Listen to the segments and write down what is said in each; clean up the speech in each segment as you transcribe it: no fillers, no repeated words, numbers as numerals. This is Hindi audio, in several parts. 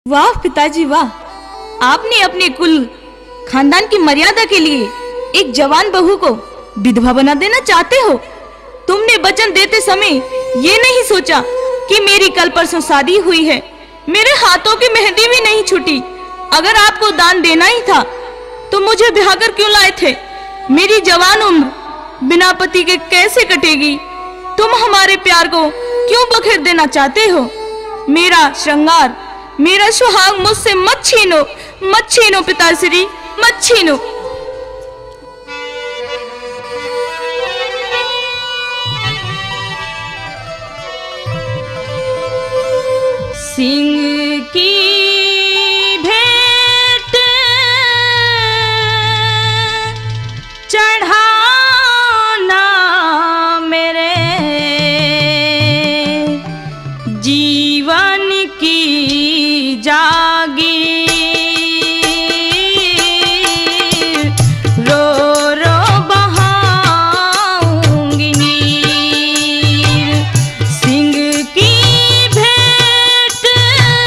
वाह पिताजी वाह, आपने अपने कुल खानदान की मर्यादा के लिए एक जवान बहू को विधवा बना देना चाहते हो। तुमने वचन देते समय ये नहीं सोचा कि मेरी कल परसों शादी हुई है, मेरे हाथों की मेहंदी भी नहीं छूटी। अगर आपको दान देना ही था तो मुझे ब्याह कर क्यों लाए थे? मेरी जवान उम्र बिना पति के कैसे कटेगी? तुम हमारे प्यार को क्यों बखेर देना चाहते हो? मेरा श्रृंगार, मेरा सुहाग मुझसे मत छीनो पिताश्री, मत छीनो। सिंह की भेंट चढ़ाना मेरे जीवन की जागी, रो रो बहाऊंगी नीर। सिंह की भेंट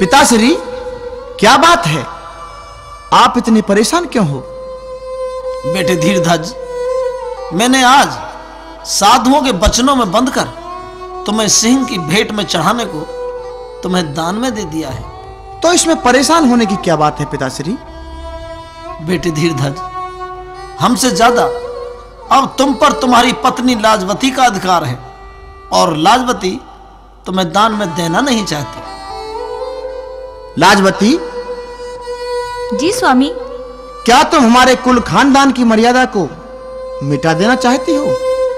पिताश्री, क्या बात है? आप इतने परेशान क्यों हो? बेटे धीरधज, मैंने आज साधुओं के वचनों में बंद कर तुम्हें सिंह की भेंट में चढ़ाने को तुम्हें दान में दे दिया है। तो इसमें परेशान होने की क्या बात है पिताश्री? बेटे धीरधज, हमसे ज्यादा अब तुम पर तुम्हारी पत्नी लाजवती का अधिकार है, और लाजवती तुम्हें दान में देना नहीं चाहती। लाजवती, जी स्वामी। क्या तुम हमारे कुल खानदान की मर्यादा को मिटा देना चाहती हो?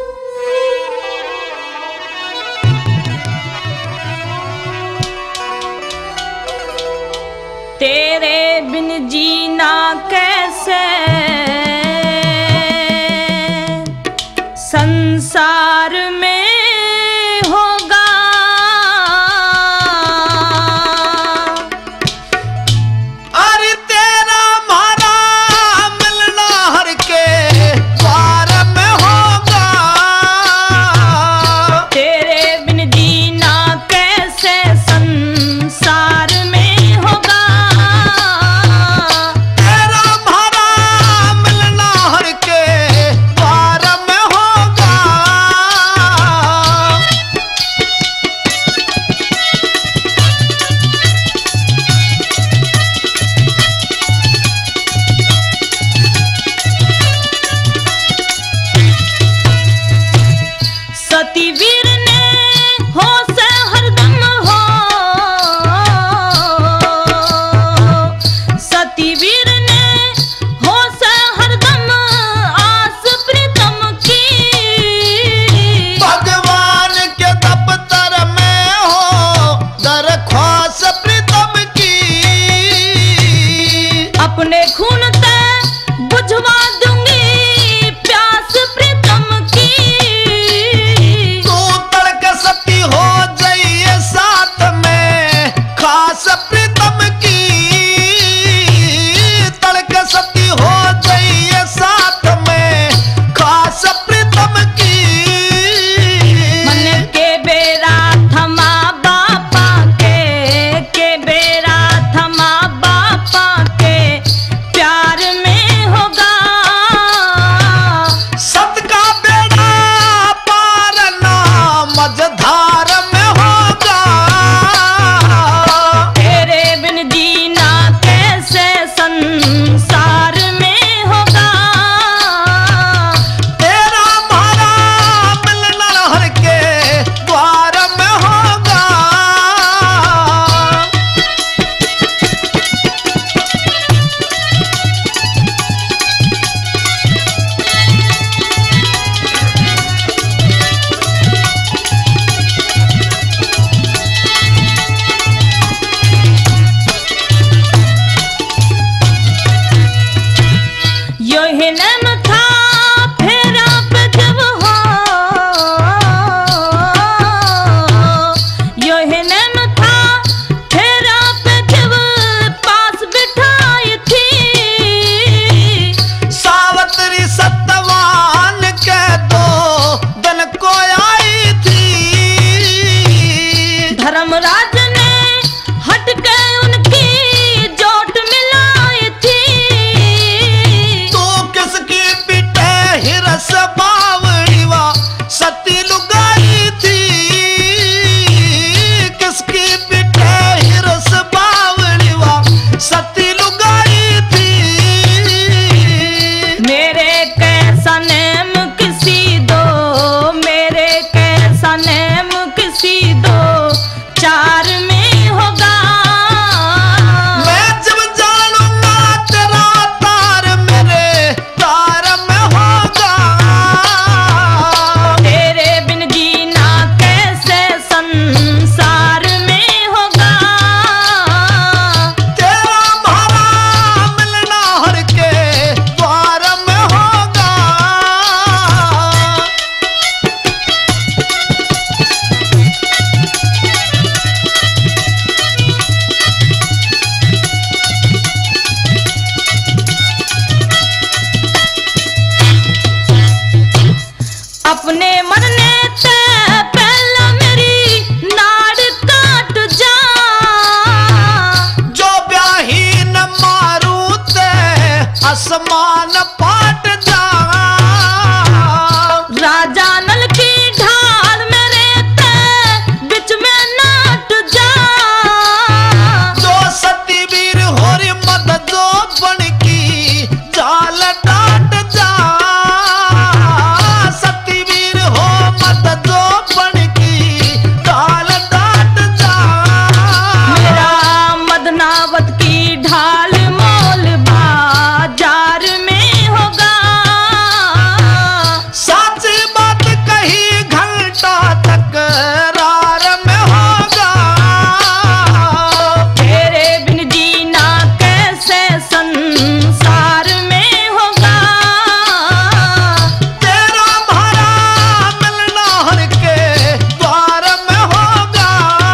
तेरे बिन जीना कैसे संसार में होगा, अरे तेरा हमारा मिलना हर के द्वार में होगा। तेरे बिन जीना कैसे संसार में होगा। तेरा हमारा मिलना हर के द्वार में होगा। सती वीर ने हो से हरदम हो, सती वीर ने हो से हरदम आस प्रीतम की। भगवान के दफ्तर में हो दरख्वास्त प्रीतम की। अपने खून ते बुझवा दूंगी प्यास प्रीतम की। तू तड़क सती हो जाइए साथ में खास प्रीतम की। तड़क सती हो जाइए साथ में खास प्रीतम की। मन के बेरा थमा बापा के बेरा थमा बापा के प्यार में होगा। सत का बेड़ा पार ना मझधार में होगा। तेरे बिन जीना कैसे संसार में होगा। तेरा हमारा मिलना हर के द्वार में होगा। योही नैन था फेरा पे जब हो, योही नैन था फेरा पे जब पास बिठाई थी। सावत्री सत्यवान के दो दिन को आई थी। धर्मराज ने हट के उनकी जोट मिलाई थी। तू किसकी पिटे हिरस बावड़ी वा सती लुगाई थी। किसकी पिटे हिरस बावड़ी वा सती लुगाई थी। मेरे कैसा नेम किसी दो, मेरे कैसा नेम किसी दो चार में होगा। मैं जब जानूंगा तेरा तार मेरे तार में होगा। तेरे बिन जीना कैसे संसार में होगा। तेरा हमारा मिलना हर के द्वार में होगा। अपने मरने से पहले मेरी नाड़ काट जा। आसमान फाट जा। राजा नल की ढाल में रहते बिच में नाट जा। जो सतीवीर होरी मत जो बन की जाल डाट जा। सतीवीर हो मत जो बन की जाल डाट जा। मेरा मदनावत की ढाल मोल बाजार में होगा। साची बात कही घंटा तकरार में होगा। तेरे बिन जीना कैसे संसार में होगा। तेरा भरा मिलना हर के द्वार में होगा।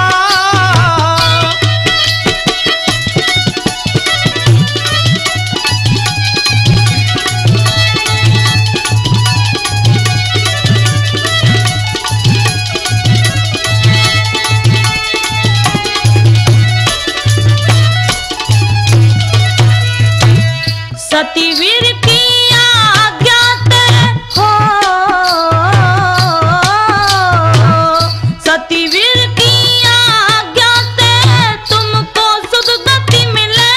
सतीवीर की आज्ञा ते हो। सतीवीर की आज्ञा ते तुमको सुदगति मिले।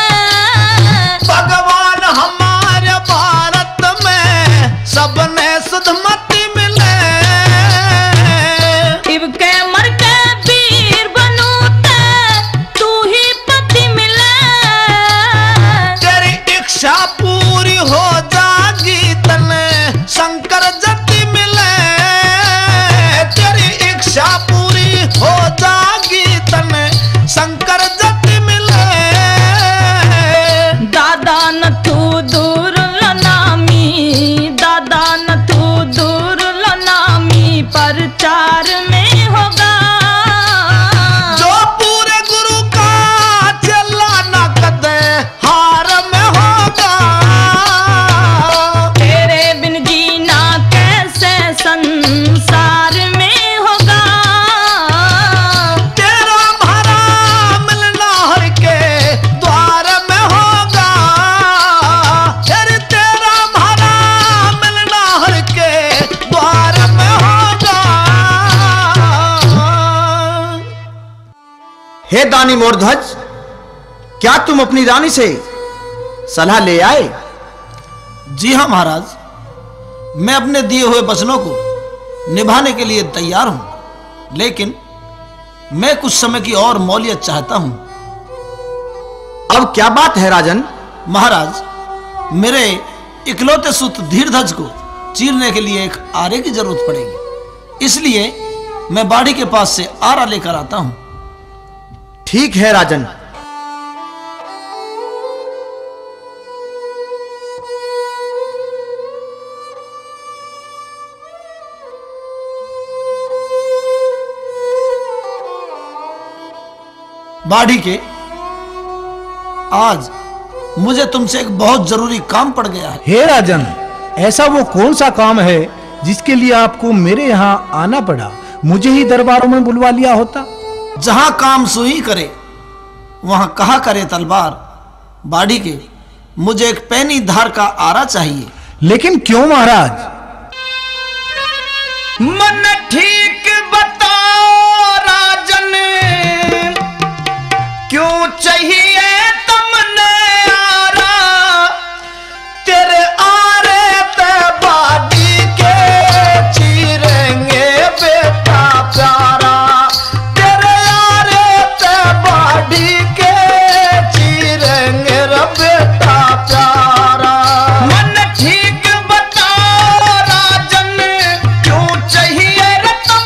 भगवान हमारे भारत में सबने सुधमति मिले। इब के मर के वीर बनू ते तू ही पति मिले। तेरी इच्छा पूरी हो जागी तने शंकर जति मिले। तेरी इच्छा पूरी हो जागी तने शंकर जति मिले। दादा न तू दूर लनामी। दादा न तू दूर लनामी प्रचार में होगा। जो पूरे गुरु का चला न कदे हार में होगा। तेरे बिन जीना कैसे संसार में होगा। तेरा भरा मिलना हर के द्वार में होगा। फिर तेरा भरा मिलना हर के द्वार में होगा। हे दानी मोरध्वज, क्या तुम अपनी रानी से सलाह ले आए? जी हाँ महाराज, मैं अपने दिए हुए वचनों को निभाने के लिए तैयार हूं, लेकिन मैं कुछ समय की और मौलियत चाहता हूं। अब क्या बात है राजन? महाराज, मेरे इकलौते सुत धीरध्वज को चीरने के लिए एक आरे की जरूरत पड़ेगी, इसलिए मैं बाड़ी के पास से आरा लेकर आता हूं। ठीक है राजन। बाड़ी के, आज मुझे तुमसे एक बहुत जरूरी काम पड़ गया है। हे राजन, ऐसा वो कौन सा काम है जिसके लिए आपको मेरे यहाँ आना पड़ा? मुझे ही दरबारों में बुलवा लिया होता। जहां काम सुई करे वहां कहा करे तलवार। बाड़ी के, मुझे एक पैनी धार का आरा चाहिए। लेकिन क्यों महाराज? मन ठीक बताओ राजन, क्यों चाहिए तुमने आरा? तेरे आरे ते बाड़ी के चीरेंगे बेटा प्यारा। तेरे आरे ते बाड़ी के चीरेंगे रे बेटा प्यारा। मन ठीक बताओ राजन, क्यों चाहिए रे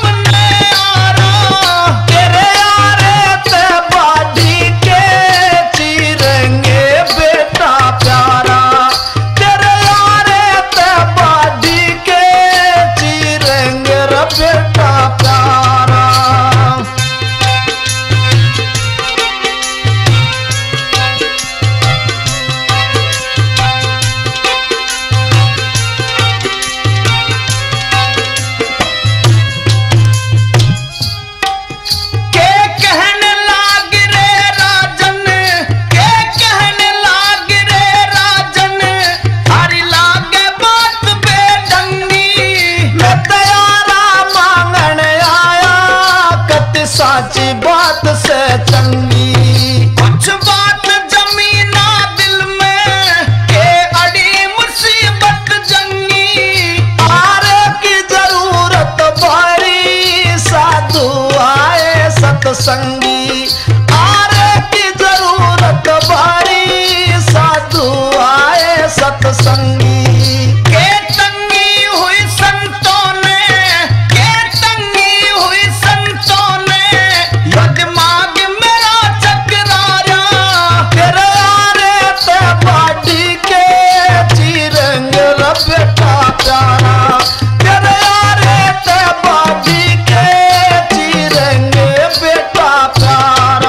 साची बात से चंगी। कुछ बात जमीना दिल में के अड़ी मुसीबत जंगी। आरे की जरूरत भारी साधु आए सत्संगी। आरे की जरूरत भारी साधु आए सत्संगी। के तंगी हुई संतों ने, के तंगी हुई संतों ने, यजमाग मेरा चकराया। तेरे आरे ते बाटी के चीरेंगे बेटा प्यारा। तेरे आरे ते बाटी के चीरेंगे बेटा प्यारा।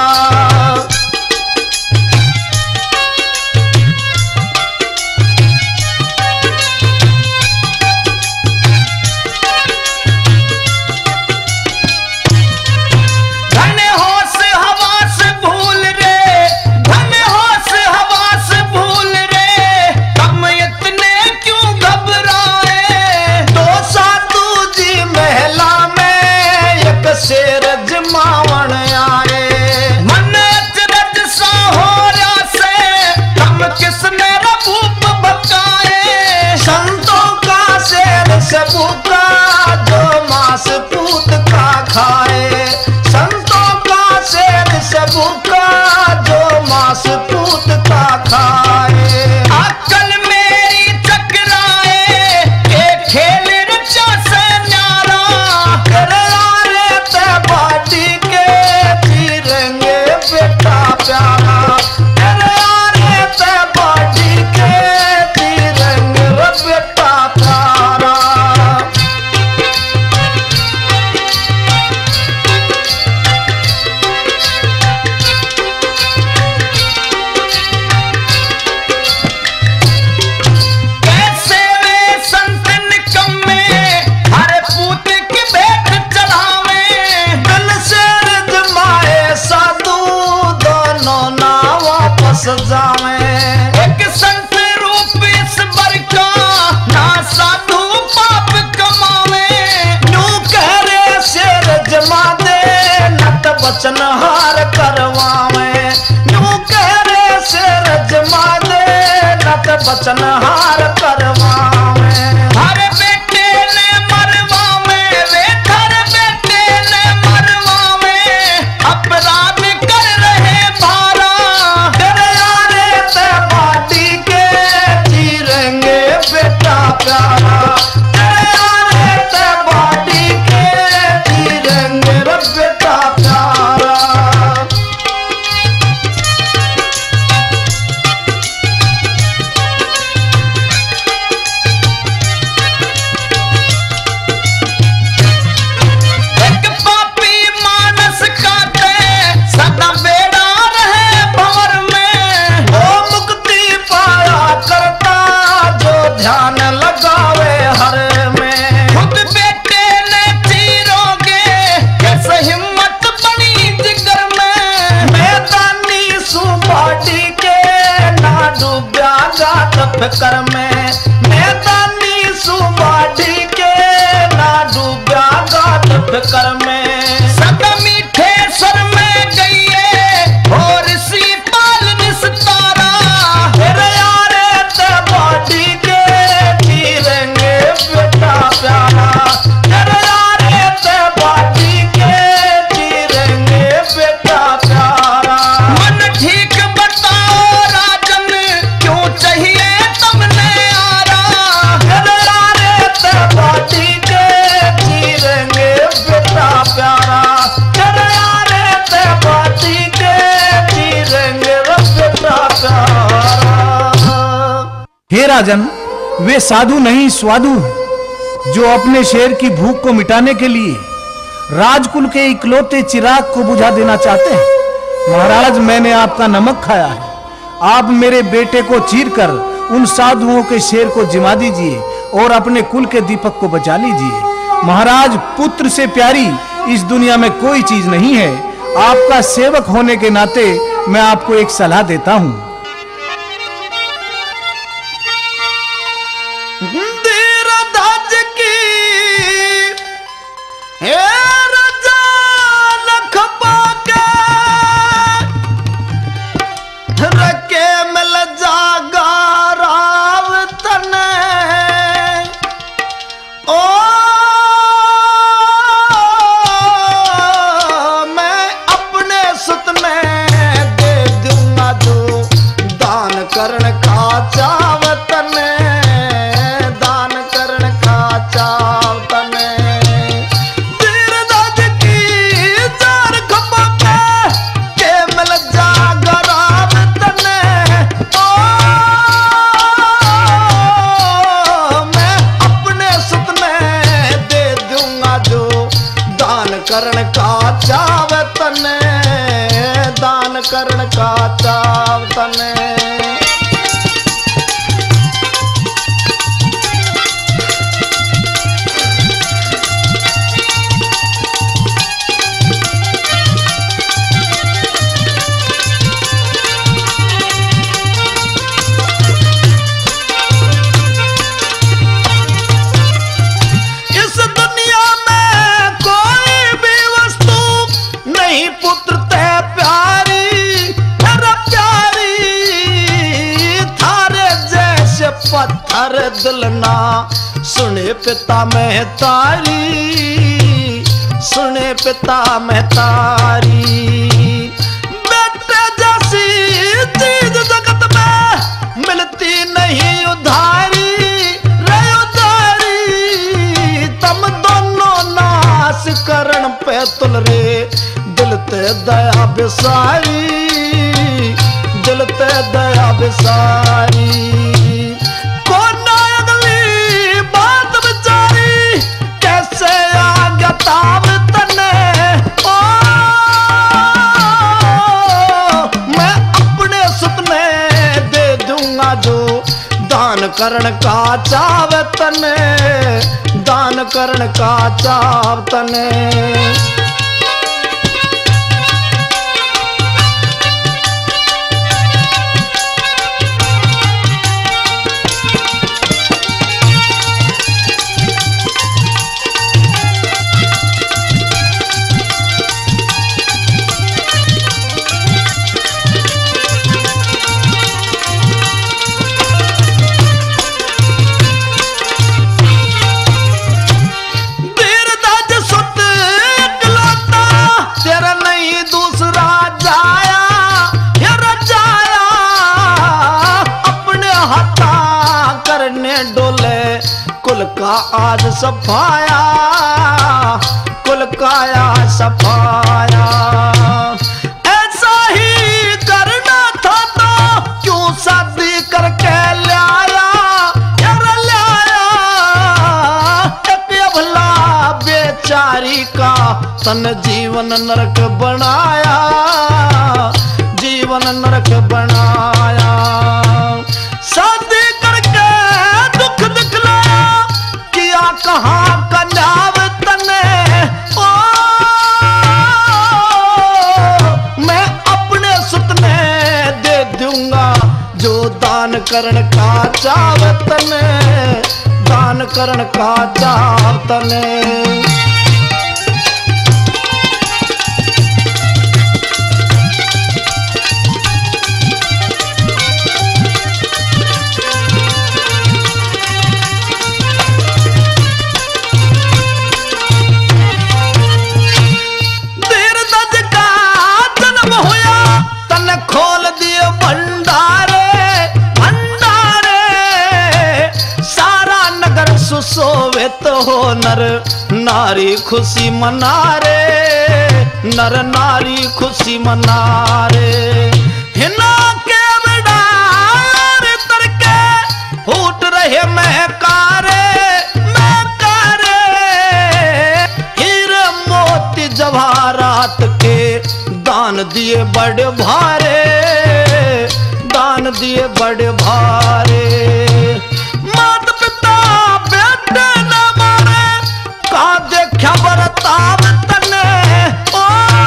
धन होश हवास भूल रे, धन होश हवास भूल रे, हम इतने क्यों घबराए। दो साधु जी महला में एक शेर जमावण आए। मन अचरज सा हो रहा से हम किसने रबूप बकाए। संतों का शेर से भूखा जो मांस पूत का खाए। संतों का शेर से भूखा जो मांस पूत का खाए। अक्ल मेरी चकराए के खेल रचा से न्यारा। तेरे आरे ते बाटी के चीरेंगे बेटा प्यारा। तेरे आरे ते बाटी के चीरेंगे बेटा प्यारा। कैसे वे संत निकम्मे हरे पूत की भेंट चढ़ावे। दिल से रजमाए साधु दोनों ना वापस जावे। एक संत रूप इस बर का ना साधु पाप कमावे। यूं कह रे शेर जमा दे नट बचन हार करवावे। यूं कह रे शेर जमा दे नट बचन हार करवावे। हर बेटे ने मरवावे वे, हर बेटे ने मरवावे, अपराध कर रहे भारा। तेरे आरे ते बाटी के चीरेंगे बेटा प्यारा। तेरे आरे ते बाटी के चीरेंगे बेटा प्यारा। एक पापी मानस खाते सदा बेड़ा रहे भंवर में। वो मुक्ति पाया करता जो ध्यान लगावे हर में। खुद बेटे ने चीरोगे कैसे हिम्मत बनी जिगर में। मैदानी सुबाटी के ना डूबा गात फिकर में। मैदानी सुबाटी के ना डूबा गात फिकर में। सदा मीठे स्वर में गईए और सी पाल निस्तारा। तेरे आरे ते बाटी के चीरेंगे बेटा प्यारा। तेरे आरे ते बाटी के चीरेंगे बेटा प्यारा। मन ठीक बताओ राजन क्यों चाहिए तुमने आरा। तेरे आरे ते बाटी के चीरेंगे बेटा प्यारा। तेरे आरे ते बाटी के चीरेंगे बेटा प्यारा। हे राजन, वे साधु नहीं स्वाधु हैं, जो अपने शेर की भूख को मिटाने के लिए राजकुल के इकलौते चिराग को बुझा देना चाहते हैं। महाराज, मैंने आपका नमक खाया है। आप मेरे बेटे को चीरकर उन साधुओं के शेर को जिमा दीजिए और अपने कुल के दीपक को बचा लीजिए। महाराज, पुत्र से प्यारी इस दुनिया में कोई चीज नहीं है। आपका सेवक होने के नाते मैं आपको एक सलाह देता हूं। धीरधज की हे रजा लख करण का चाव तने, दान करण का चाव तने। पुत्र ते प्यारी तेरा प्यारी, थारे जैसे पत्थर दिल ना सुने पिता में तारी, सुने पिता में तारी। बेटे जैसी चीज जगत में मिलती नहीं उधारी, रे उधारी। तम दोनों नाश करण पे तुल रे, दिल ते दया बिसारी, दिल ते दया बिसारी। कोना अगली बात बिचारी, कैसे आज्ञा ताव तने। ओ मैं अपने सुपने दे दूंगा जो दान करण का चाव तने, दान करण का चाव तने। कुल का आज सफाया, कुल का आज सफाया। ऐसा ही करना था तो क्यों शादी करके लाया, यार लाया। एक अबला बेचारी का तन जीवन नरक बनाया, जीवन नरक बनाया। शादी करके दुख दिखलाया, किया कहाँ का नाव तने। ओ मैं अपने सुतने दे दूंगा जो दान करण का चाव तने, दान करण का चाव तने। खोल दिए भंडारे, भंडारे। सारा नगर सुशोभित हो, नर नारी खुशी मना रे, नर नारी खुशी मना रे। हिना के बिडार तरके फूट रहे महकारे, महकारे। हीरे मोती जवाहरात के दान दिए बड़े भारे, दान दिए बड़े भारे। माता पिता बेटे न मारे, का देखा बरताव तने। ओ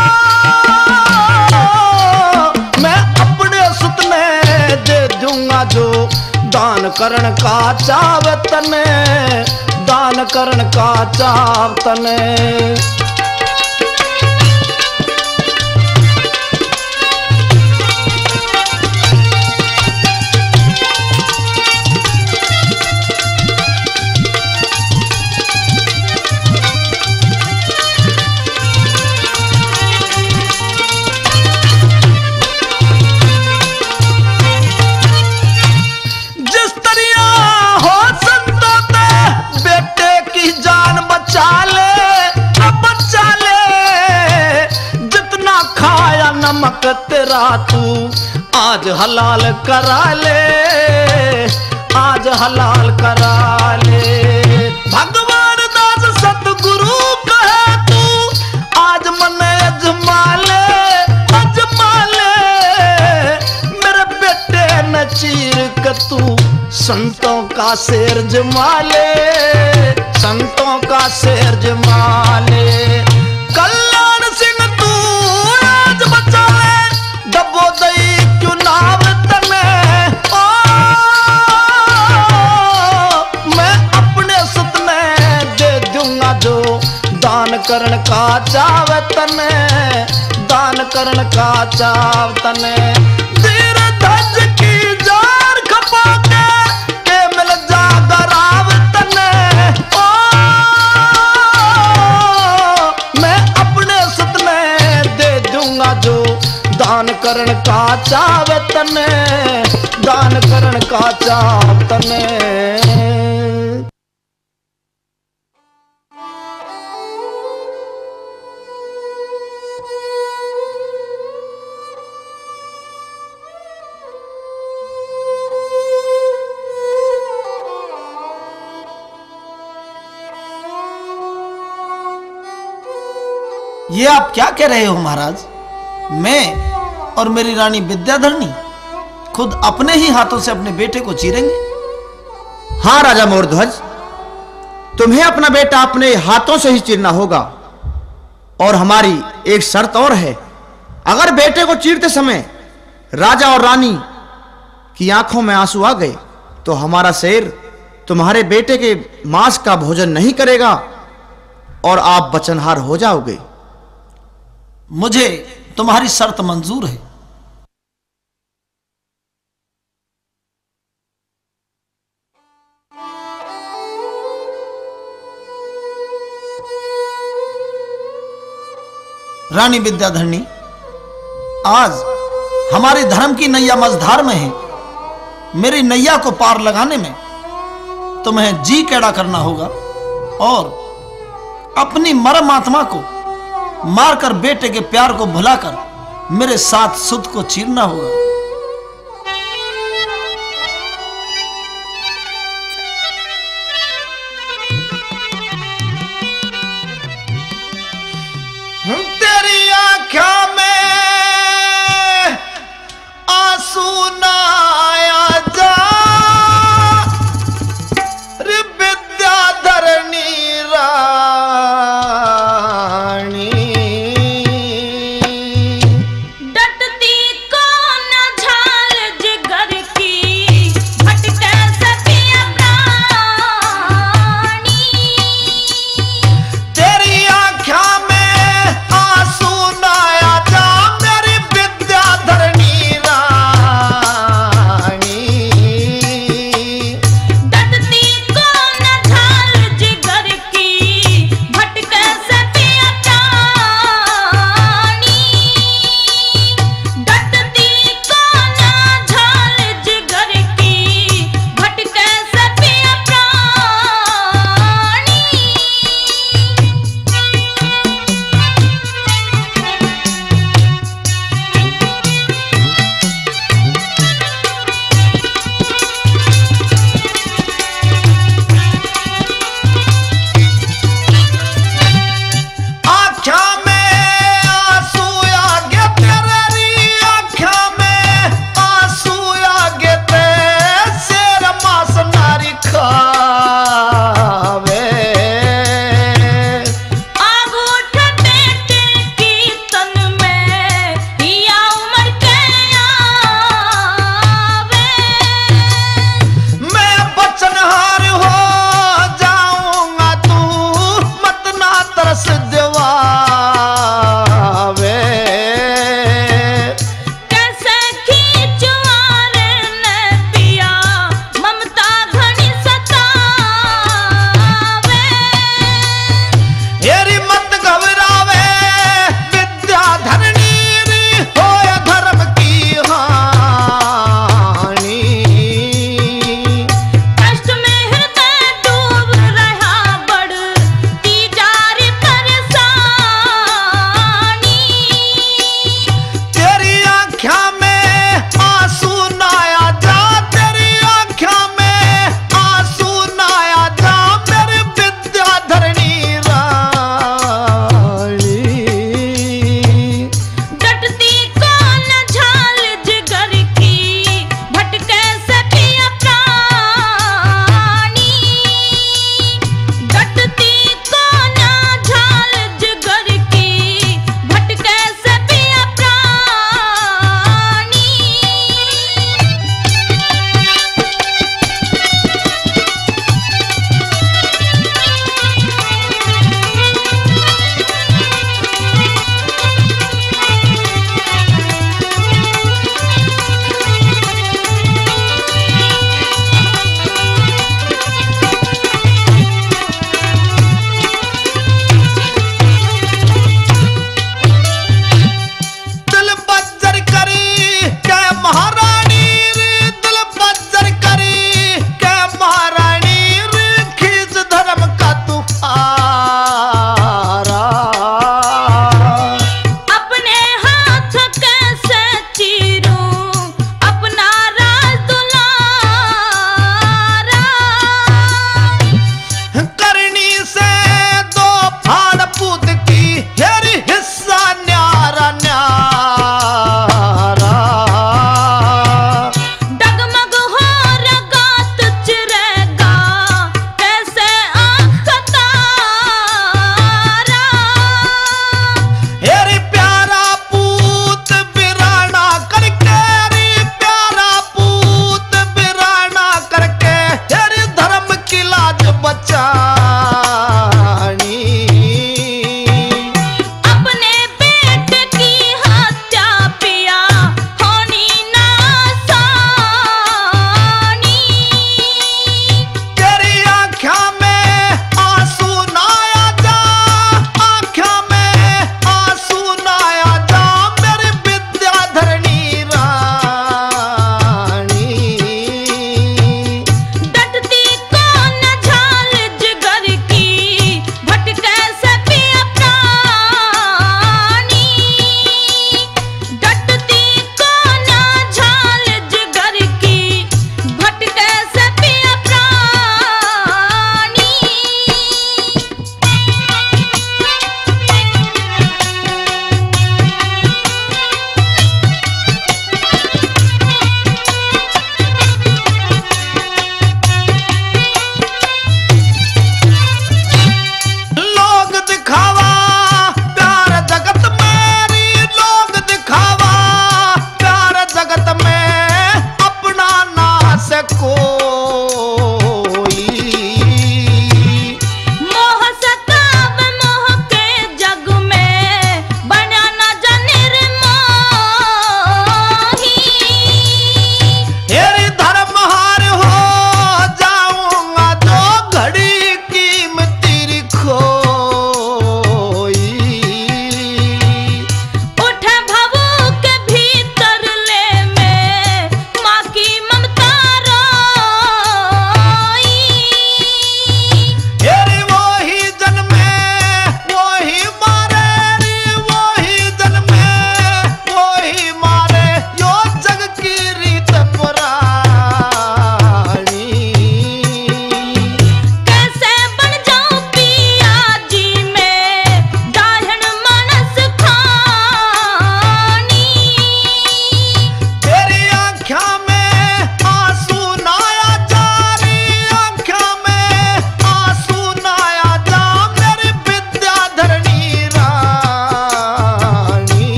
मैं अपने सुतने दे दूंगा जो दान करण का चाव तने, दान करण का चाव तने। नमक तेरा तू आज हलाल करा ले, आज हलाल करा ले। भगवान दास सतगुरु कहे तू का शेर जमाले, संतों का शेर जमाले। कल्याण सिंह तू आज बचा ले, डबो दई क्यों नाव तने। ओ मैं अपने सतने दे दूंगा जो दान करण का चाव तने, दान करण का चाव तने। धीर धज की जार खपा के मिल जागा राव तने। ओ मैं अपने सतने दे दूंगा जो दान करण का चाव तने, दान करण का चाव तने। ये आप क्या कह रहे हो महाराज? मैं और मेरी रानी विद्याधरणी खुद अपने ही हाथों से अपने बेटे को चीरेंगे? हाँ राजा मोरध्वज, तुम्हें अपना बेटा अपने हाथों से ही चीरना होगा। और हमारी एक शर्त और है, अगर बेटे को चीरते समय राजा और रानी की आंखों में आंसू आ गए तो हमारा शेर तुम्हारे बेटे के मांस का भोजन नहीं करेगा और आप बचनहार हो जाओगे। मुझे तुम्हारी शर्त मंजूर है। रानी विद्याधरणी, आज हमारे धर्म की नैया मझधार में है। मेरी नैया को पार लगाने में तुम्हें जी कैड़ा करना होगा और अपनी मरम आत्मा को मारकर बेटे के प्यार को भुलाकर मेरे साथ सुध को चीरना होगा। तेरी आँखों में आंसू ना आया जा रे विद्याधरणी रानी। डटती को न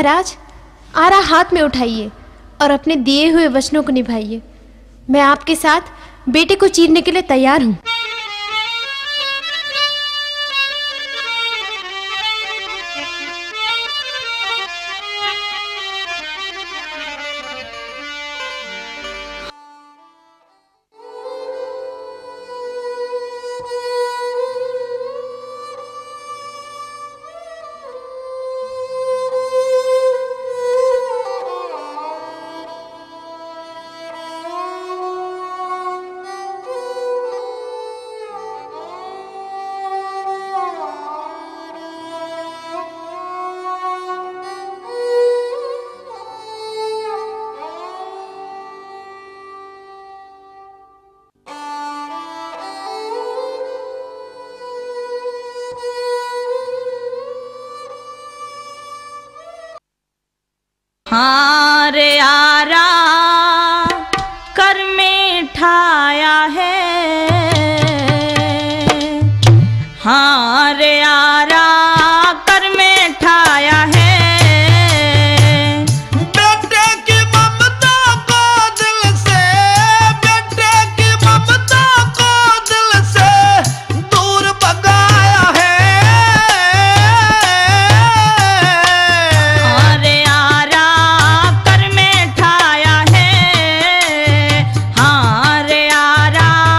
महाराज, आरा हाथ में उठाइए और अपने दिए हुए वचनों को निभाइए। मैं आपके साथ बेटे को चीरने के लिए तैयार हूँ। हाँ रे आरा कर में ठाया है, हाँ रे आरा कर में ठाया है। बेटे की ममता को दिल से, बेटे की ममता को दिल से दूर भगाया है। रे आरा कर में ठाया है, हाँ रे आरा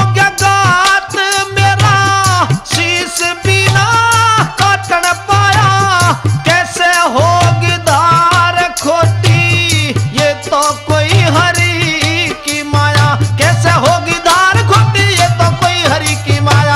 गया गात मेरा शीश बिना काटन पाया। कैसे होगी धार खोटी ये तो कोई हरि की माया। कैसे होगी धार खोटी ये तो कोई हरि की माया।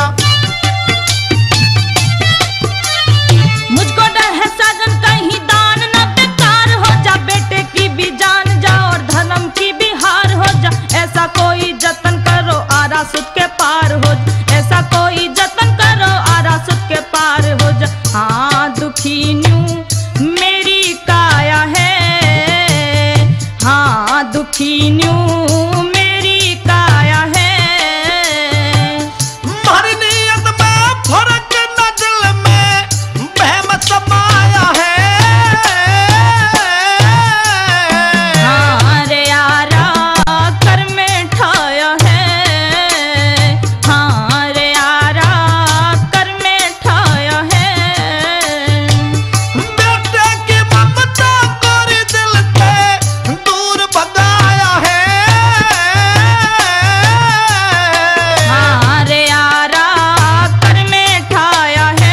मुझको डर है साजन कहीं दान न बेकार हो जा, बेटे की भी जान जा और धर्म की भी हार हो जा। ऐसा कोई जतन करो आरा सुद के पार हो जा, ऐसा कोई जतन करो आरा सुद के पार हो जा। हाँ दुखी न्यू मेरी काया है, हाँ दुखी न्यू मेरी काया है। हमारी नीयत में फर्क न दिल में बहम समाया है। हाँ रे यारा कर में ठाया है, हाँ रे यारा कर में ठाया है। बेटे की ममता गोरी दिल से दूर भगाया है। हाँ रे यारा कर में ठाया है।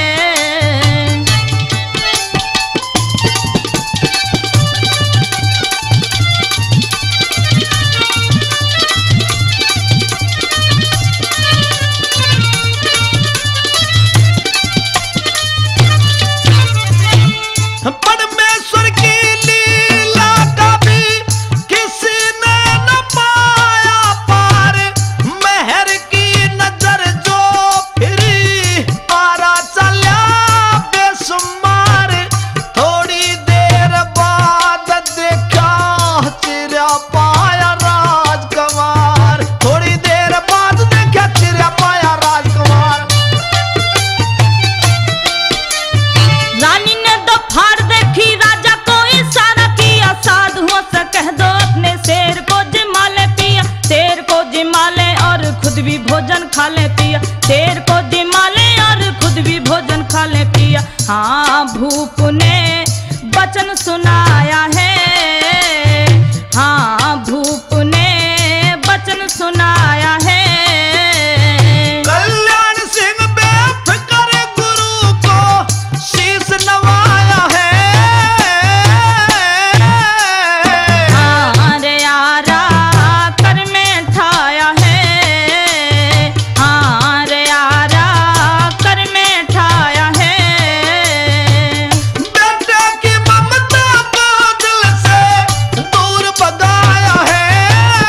परमेश्वर की लीला का भी किसी ने न पाया पार। मेहर की नजर जो फिरी आरा चला बेसुमार। थोड़ी देर बाद देखा चिरा पाया राजकुमार। थोड़ी देर बाद देखा चिरा पाया राजकुमार। रानी ने दो फाड़ देखी राजा को इशारा किया, साधुओं से कह दो अपने शेर को जिमा ले पिया। शेर को जिमा ले और खुद भी भोजन खा ले पिया, शेर को जिमा ले और खुद भी भोजन खा ले पिया। हाँ भूप ने वचन सुनाया है, हाँ भूप ने वचन सुनाया है। कल्याण सिंह बेफिक्र गुरु को शीश नवाया है। हाँ रे यारा कर में ठाया है, हाँ रे यारा कर में ठाया है। बेटे की ममता को दिल से दूर भगाया है।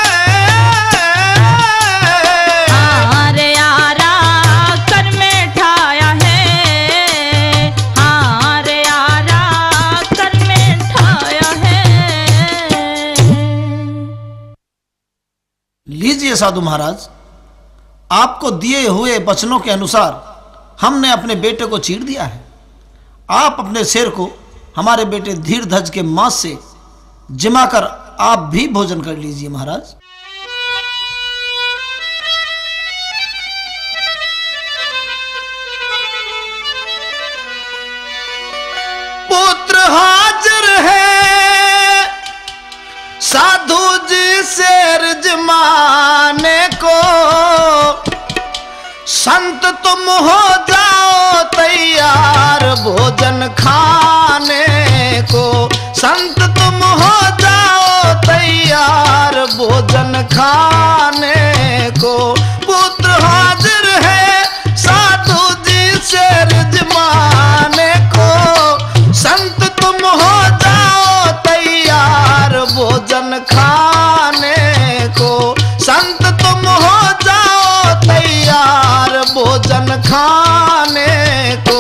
हाँ रे यारा कर में ठाया है, हाँ रे यारा कर में ठाया है। लीजिए साधु महाराज, आपको दिए हुए वचनों के अनुसार हमने अपने बेटे को चीर दिया है। आप अपने शेर को हमारे बेटे धीरधज के मांस से जिमाकर आप भी भोजन कर लीजिए महाराज। पुत्र हाजिर है साधु जी शेर जमाने को। संत तुम हो जाओ तैयार भोजन खाने को। संत तुम हो जाओ तैयार भोजन खाने को। पुत्र हाजिर है साधु जी शेर जमाने को। संत तुम हो जाओ तैयार भोजन खाने को। संत तुम हो जाओ तैयार भोजन खाने को।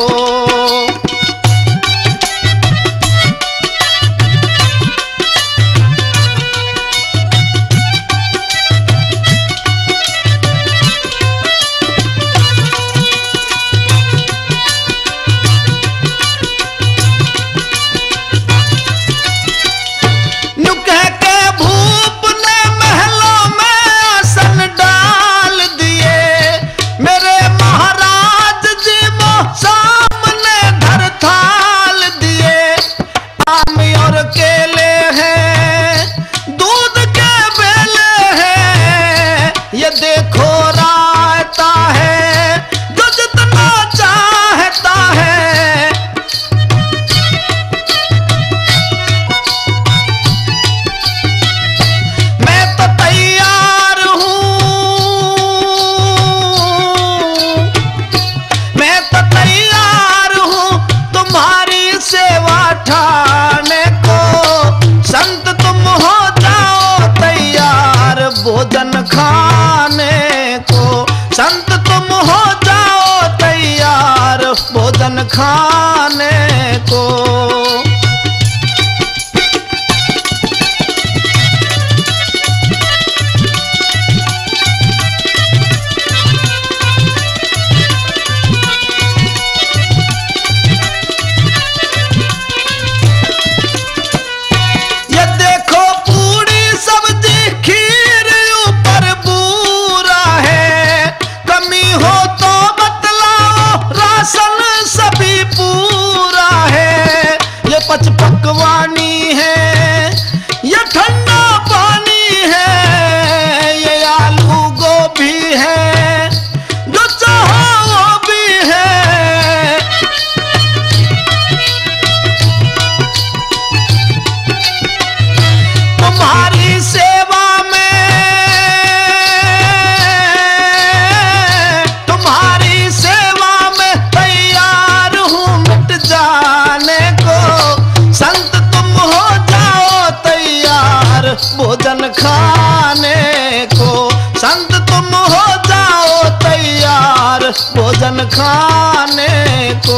भोजन खाने को।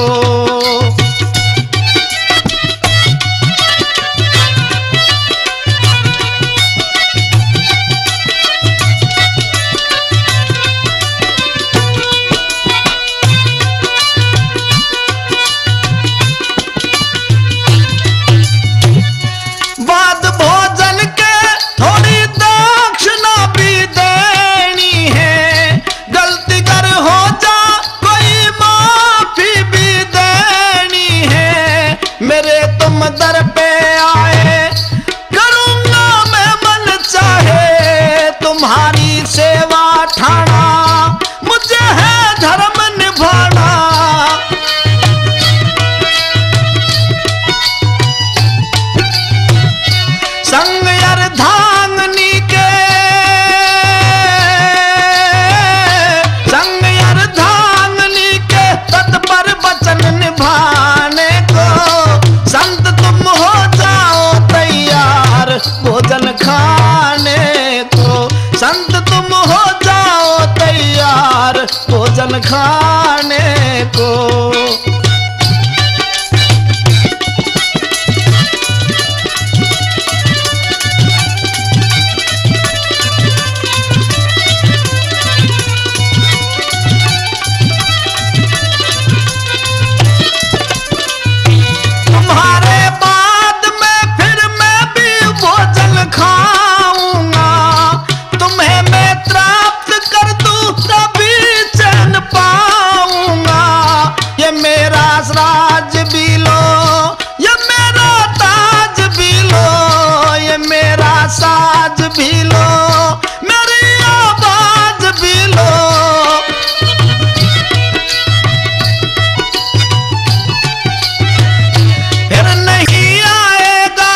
दर पे आए करूंगा मैं मन चाहे, तुम्हारी सेवा ठाना मुझे है धर्म निभाना। संग अर्धांगनी के, संग अर्धांगनी के तत्पर वचन निभाने को। संत तुम हो जाओ तैयार भोजन खाने को। संत तुम हो जाओ तैयार भोजन खाने को। राज भी लो, ये मेरा ताज भी लो, ये मेरा साज भी लो, मेरी आवाज भी लो। फिर नहीं आएगा,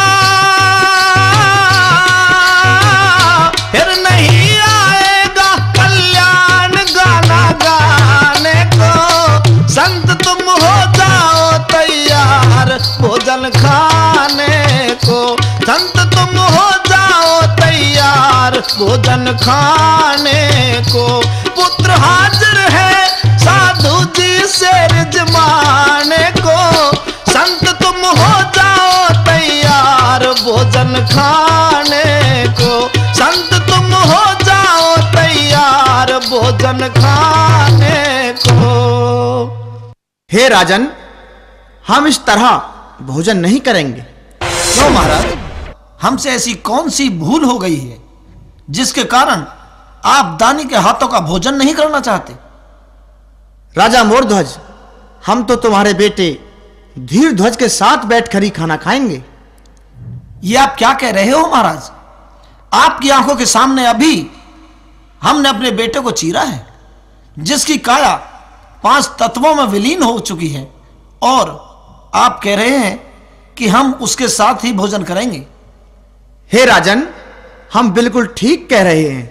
फिर नहीं आएगा कल्याण गाना गाने को। संत तुम हो जाओ तैयार भोजन खाने को। संत तुम हो जाओ तैयार भोजन खाने को। पुत्र हाजिर है साधु जी से रिजमाने को। संत तुम हो जाओ तैयार भोजन खाने को। संत तुम हो जाओ तैयार भोजन खाने को। हे राजन, हम इस तरह भोजन नहीं करेंगे। क्यों महाराज, हमसे ऐसी कौन सी भूल हो गई है जिसके कारण आप दानी के हाथों का भोजन नहीं करना चाहते? राजा मोरध्वज, हम तो तुम्हारे बेटे धीरध्वज के साथ बैठकर ही खाना खाएंगे। ये आप क्या कह रहे हो महाराज? आपकी आंखों के सामने अभी हमने अपने बेटे को चीरा है, जिसकी काया 5 तत्वों में विलीन हो चुकी है, और आप कह रहे हैं कि हम उसके साथ ही भोजन करेंगे। हे राजन, हम बिल्कुल ठीक कह रहे हैं।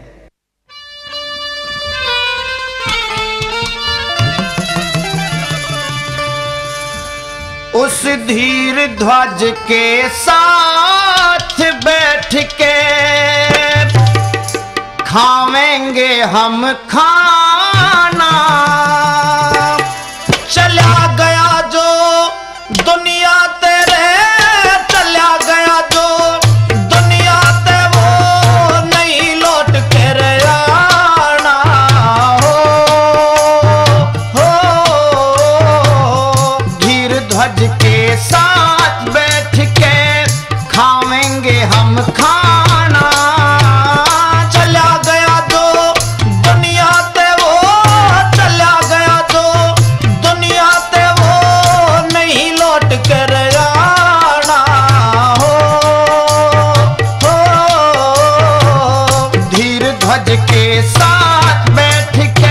उस धीरध्वज के साथ बैठ के खावेंगे हम खाना। चला गया जो दुनिया तेरे, चला गया जो दुनिया ते, वो नहीं लौट कर आना। हो धीरध्वज के साथ बैठ के खावेंगे हम खाना। चला गया जो दुनिया ते, वो चला गया जो दुनिया ते, वो नहीं लौट कर आना। हो धीरध्वज के साथ बैठ के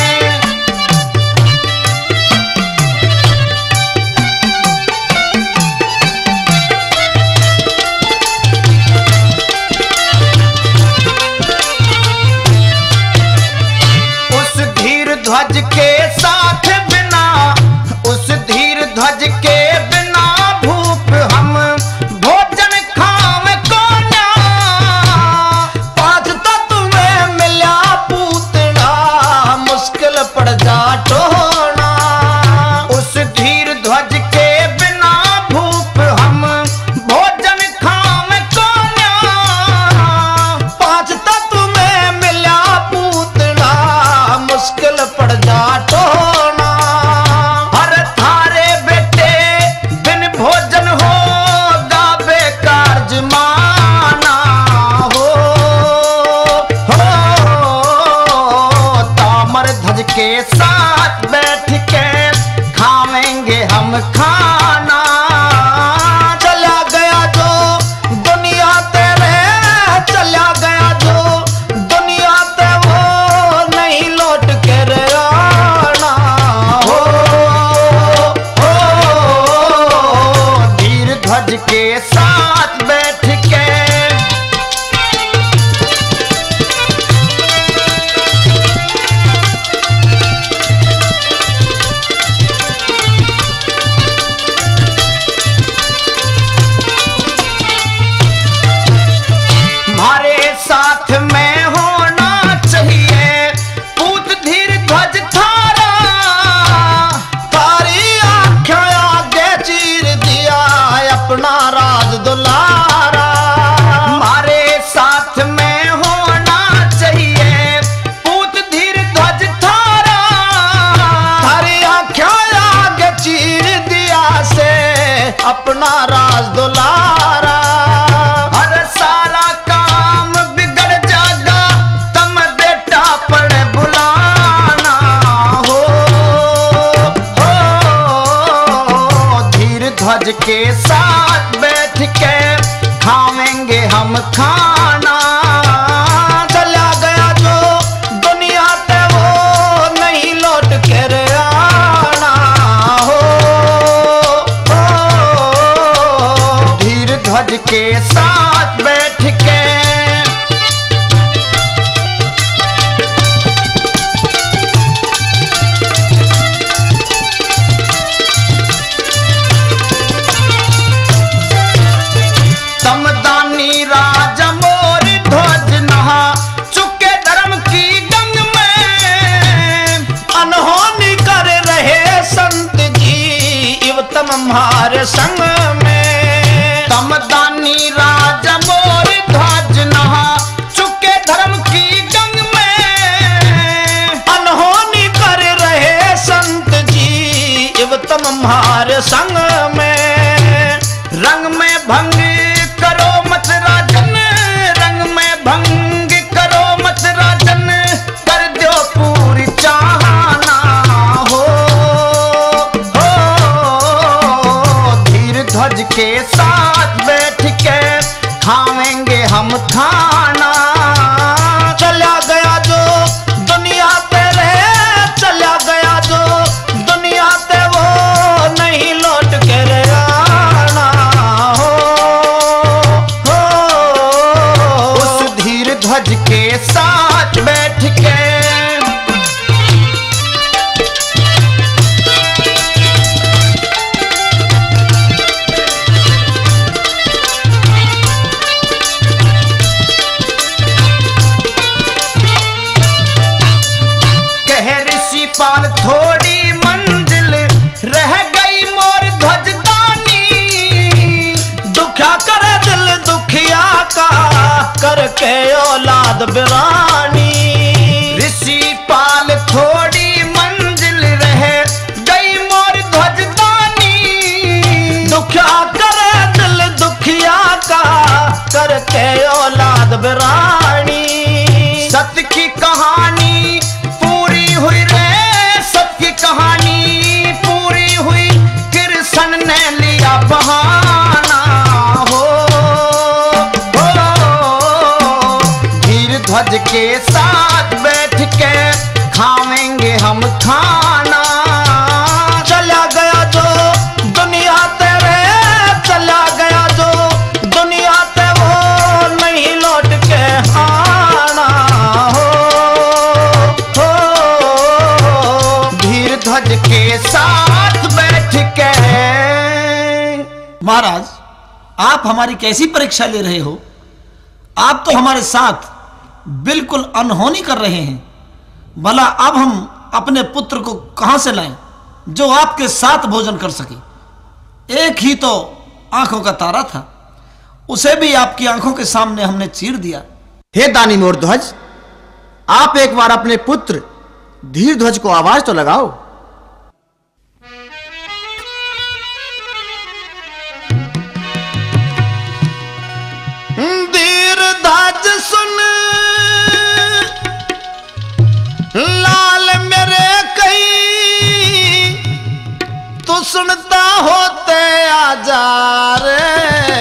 ध्वज के साथ बिना, उस धीरध्वज के बिना भूख हम भोजन खावे कोना। 5 तत्व में मिला पूतना, मुश्किल पड़ जा टोना। उस धीर ध्वज के बिना भूप हम भोजन खावे कोन्या। 5 तत्व में मिला पूतना, मुश्किल पड़ जा टोना। हर थारे बेटे बिन भोजन होगा बेकार जमाना। हो तामर ध्वज के साथ बैठ के खावेंगे हम खाना। चला गया जो दुनिया तेरे, चला गया जो दुनिया ते, वो नहीं लौट के रे आना। हो धीर ध्वज के साथ बैठ के हमारे साथ में होना चाहिए पूत धीर ध्वज थारा। तारी आँखें आगे चीर दिया अपना राज दुलारा। हमारे साथ में होना चाहिए पूत धीर ध्वज थारा। तारी आँखें आगे चीर दिया से अपना राज दुलारा। हर सारा काम बिगड़ जागा तम बेटा पड़े बुलाना। हो धीर ध्वज के साथ बैठ के खावेंगे हम खाना। चला गया जो दुनिया ते, वो नहीं लौट के रे आना। धीर ध्वज के साथ बैठ के तमदानी राजा मोर ध्वज नहा चुके धर्म की गंग में। अनहोनी कर रहे संत जी इव तम हमारे संग में। तमदानी राजा मोर ध्वज नहा चुके धर्म की गंग में। अनहोनी कर रहे संत जी इव तम हमारे संग में। रंग में भंग करो मत राजन, रंग में भंग करो मत राजन, कर दो पूरी चाहना। हो धीर ध्वज के साथ बैठ के खावेंगे हम खाना। चला गया जो दुनिया पे रहे, चला गया जो दुनिया ते, वो नहीं लौट के रे आना। उस धीर ध्वज के साथ बैठ के कह ऋषि पाल थोड़ी मंजिल रह गई मोर ध्वजदानी। दुखिया करे दिल दुखिया का, करके औलाद बिरानी। ऋषि पाल थोड़ी मंजिल रह गई मोर ध्वजदानी। दुखिया करे दिल दुखिया का, करके औलाद बिरानी। सत्य की कहानी पूरी हुई रे, सत्य की कहानी पूरी हुई, कृष्ण ने लिया बहाना। हो धीर ध्वज के साथ बैठ के खावेंगे हम खाना। चला गया जो दुनिया तेरे, चला गया जो दुनिया ते, वो नहीं लौट के आना। धीर ध्वज के साथ बैठ के। महाराज, आप हमारी कैसी परीक्षा ले रहे हो? आप तो हमारे साथ बिल्कुल अनहोनी कर रहे हैं। भला अब हम अपने पुत्र को कहां से लाएं जो आपके साथ भोजन कर सके? एक ही तो आंखों का तारा था, उसे भी आपकी आंखों के सामने हमने चीर दिया। हे दानी मोरध्वज, आप एक बार अपने पुत्र धीरध्वज को आवाज तो लगाओ। धीरध्वज सुन लाल मेरे कहीं, तू सुनता होते आजा रे।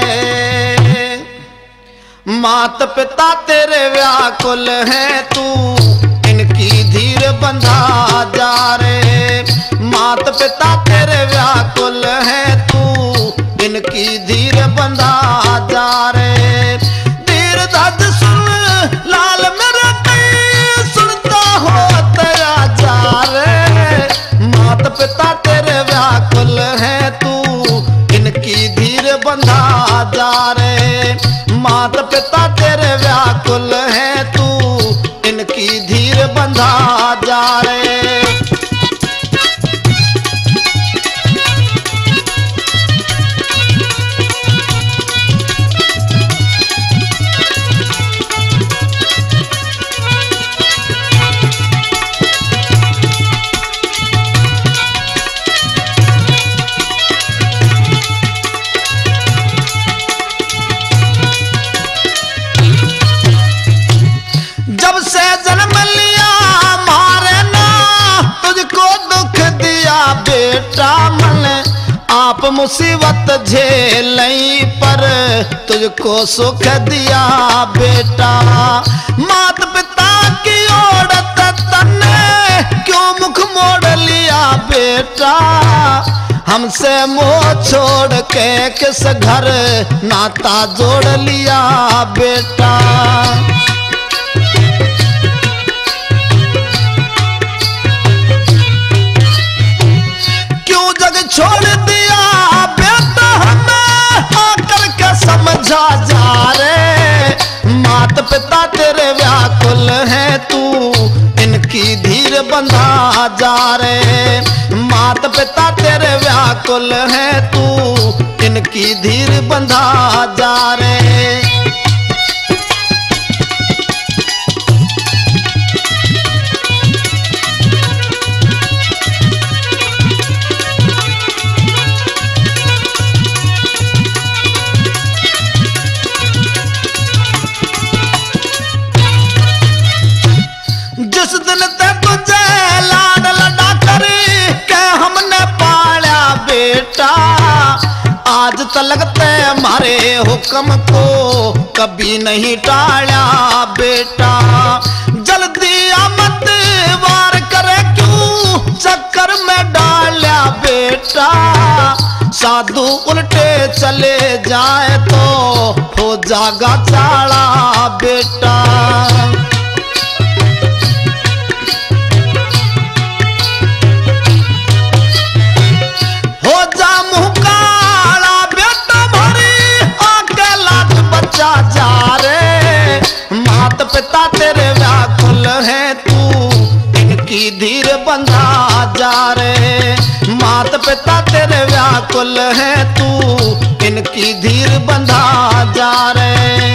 मात पिता तेरे व्याकुल हैं, तू इनकी धीर बंधा जा रे। मात पिता तेरे व्याकुल हैं, तू इनकी धीर बंधा जा रे। धीरध्वज सुन लाल मेरे कहीं, सुनता हो तेरा जा रे। मात पिता तेरे व्याकुल हैं, तू इनकी धीर बंधा जा रे। मात पिता तेरे व्याकुल हैं, तू इनकी धीर बंधा जा रे। जब से जन्म लिया मारे ना, तुझको दुख दिया बेटा मन। आप मुसीबत झेलई पर तुझको सुख दिया बेटा। मात पिता की ओरत तने क्यों मुख मोड़ लिया बेटा। हमसे मोह छोड़ के किस घर नाता जोड़ लिया बेटा। छोड़ दिया बेटा हमें आकर के समझा जा रे। मात पिता तेरे व्याकुल हैं, तू इनकी धीर बंधा जा रे। मात पिता तेरे व्याकुल हैं, तू इनकी धीर बंधा जा रे। जिस दिन ते तुझे लाड लड़ा कर के हमने पाला बेटा, आज तलक ते हमारे हुक्म को कभी नहीं टाला बेटा। जल्दी आमद वार करे क्यों चक्कर में डाला बेटा। साधु उल्टे चले जाए तो हो जागा चाड़ा बेटा। जा रे। मात पिता तेरे व्याकुल हैं, तू इनकी धीर बंधा जा रे। मात पिता तेरे व्याकुल हैं, तू इनकी धीर बंधा जा रे।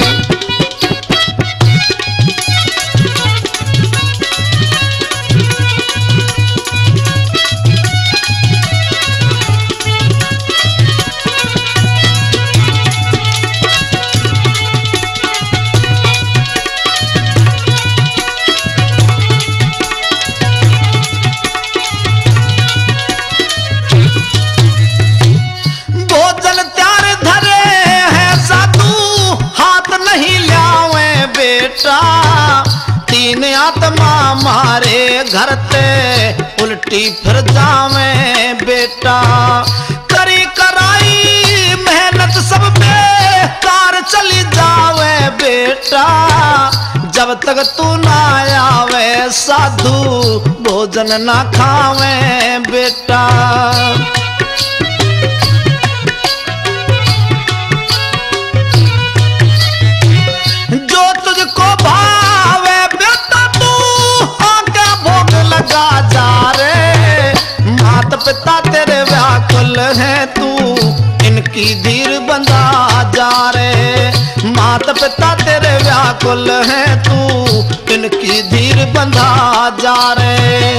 तीन आत्मा मारे घर ते उल्टी फिर जावे बेटा। करी कराई मेहनत सब बेकार चली जावे बेटा। जब तक तू ना आवे साधु भोजन ना खावे बेटा। जो तुझको भावे बेटा तू आके भोग लगा व्याकुल है तू इनकी धीर बंधा जा रे।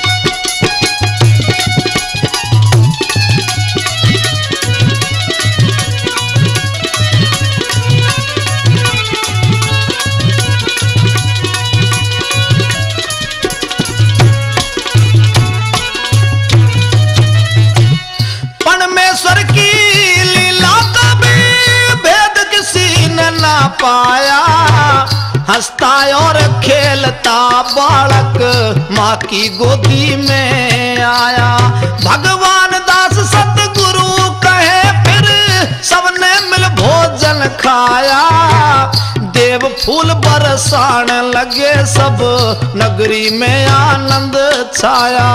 परमेश्वर की लीला का भी भेद किसी ने ना पाया, हंसता और खेलता बालक माँ की गोदी में आया। भगवान दास सतगुरु कहे फिर सबने मिल भोजन खाया, देव फूल बरसाने लगे सब नगरी में आनंद छाया।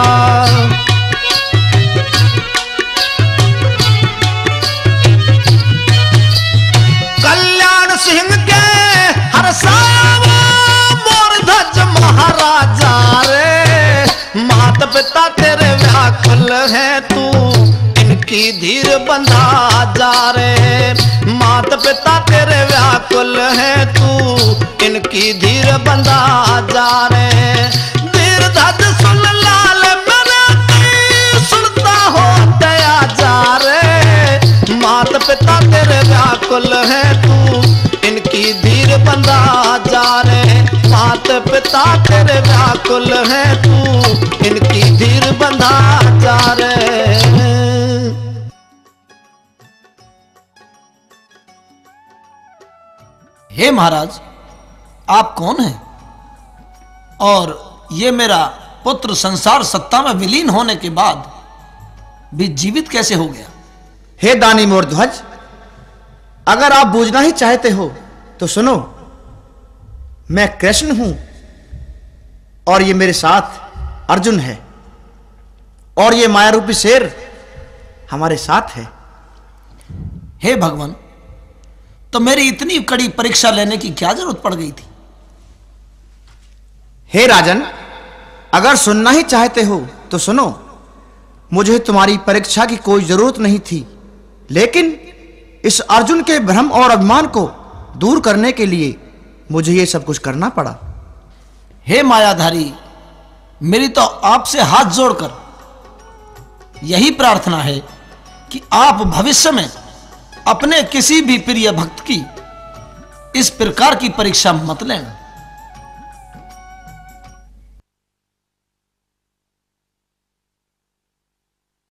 कल्याण सिंह के हरसावा मोर ध्वज महाराजा रे, माता पिता तेरे व्याकुल है तू इनकी धीर बंधा जा रे। माता पिता तेरे व्याकुल है तू इनकी धीर बंधा जा रे। धीर धज सुन लाल मेरे सुनता हो दया जा रे, माता पिता तेरे व्याकुल है तू इनकी धीर बंधा जा रे। माता पिता तेरे व्याकुल है तू इनकी धीर बंधा जा रे। हे महाराज, आप कौन हैं और ये मेरा पुत्र संसार सत्ता में विलीन होने के बाद भी जीवित कैसे हो गया? हे दानी मोरध्वज, अगर आप बूझना ही चाहते हो तो सुनो। मैं कृष्ण हूं और ये मेरे साथ अर्जुन है और ये माया रूपी शेर हमारे साथ है। हे भगवान, तो मेरी इतनी कड़ी परीक्षा लेने की क्या जरूरत पड़ गई थी? हे राजन, अगर सुनना ही चाहते हो तो सुनो। मुझे तुम्हारी परीक्षा की कोई जरूरत नहीं थी, लेकिन इस अर्जुन के भ्रम और अभिमान को दूर करने के लिए मुझे यह सब कुछ करना पड़ा। हे मायाधारी, मेरी तो आपसे हाथ जोड़कर यही प्रार्थना है कि आप भविष्य में अपने किसी भी प्रिय भक्त की इस प्रकार की परीक्षा मत लेना।